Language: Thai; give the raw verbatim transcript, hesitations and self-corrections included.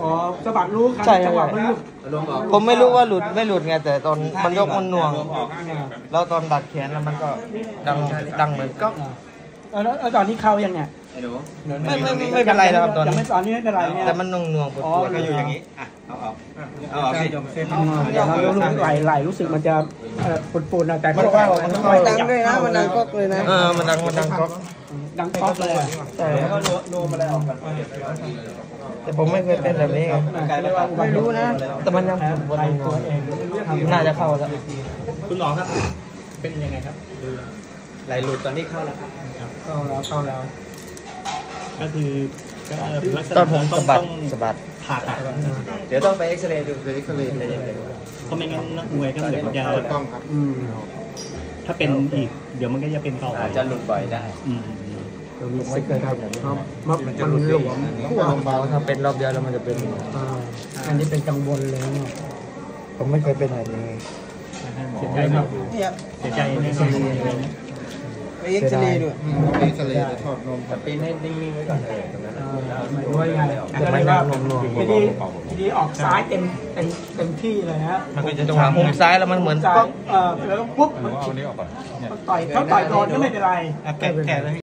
อ๋อสะบัดรู้ครับจังหวะมันหลุดผมไม่รู้ว่าหลุดไม่หลุดไงแต่ตอนมันยกมันหน่วงแล้วตอนดัดแขนแล้วมันก็ดังดังเหมือนก็แล้วตอนนี้เข้ายังไงไม่ไม่ไม่เป็นไรแล้วครับตอนนี้ตอนนี้ไม่เป็นไรเนี่ยแต่มันหน่วงหน่วงปวดปวดก็อยู่อย่างนี้อ่ะเอาออกเอาออกสิเรารู้ไหลไหลรู้สึกมันจะปวดปวดแต่ก็ว่ามันต้องดังด้วยนะมันดังก๊อกเลยนะเออมันดังมันดังก๊อกดังก๊อกเลยแต่ก็โนมาแล้วแต่ผมไม่เคยเป็นแบบนี้ไม่รู้นะแต่มันยังปวดตัวเองน่าจะเข้าแล้วคุณหมอครับเป็นยังไงครับไหลหลุดตอนนี้เข้าแล้วเข้าแล้วเข้าแล้วก็คือตอนผมสะบัดสะบัดผ่าตัดเดี๋ยวต้องไปเอ็กซเรย์ดูไปเอ็กซเรย์อะไรอย่างเงี้ยเพราะไม่งั้นนักมวยก็เดี๋ยวมันจะต้องครับถ้าเป็นอีกเดี๋ยวมันก็จะเป็นต่อจะหลุดบ่อยได้ไม่เคยทำแบบนี้มันมันหลวมขั้วลงมาถ้าเป็นรอบเดียวแล้วมันจะเป็นอันนี้เป็นกังวลเลยเนี่ยผมไม่เคยเป็นอะไรนี้เสียใจมากเสียใจในส่วนนี้ไปเอ็กซเรย์ด้วยเอ็กซเรย์จะถอดนมแต่ปีนให้นิ่งๆไว้ก่อนเลยตรงนั้นไม่รู้ว่ายังไงแต่ไม่ว่ทีนี้ทีนี้ออกซ้ายเต็มเต็มเต็มที่เลยนะมันก็จะจังหวะมุมซ้ายแล้วมันเหมือนปุ๊บเออแล้วปุ๊บมันต่อยเขาต่อยโดนก็ไม่เป็นไรแก่แก่เลย